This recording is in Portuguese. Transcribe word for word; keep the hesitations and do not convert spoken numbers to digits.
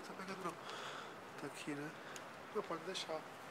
tá pegando não. Tá aqui, né? Não, pode deixar.